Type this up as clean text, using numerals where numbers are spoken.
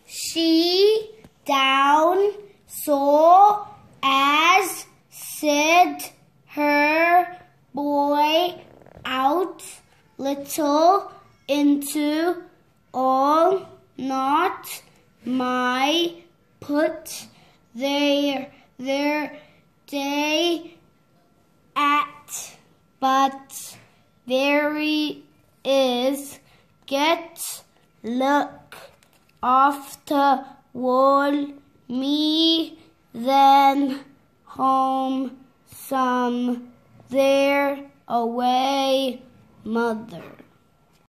she down so as said her boy out little into all not my put their day at but very is get look after wall me then home some there away mother.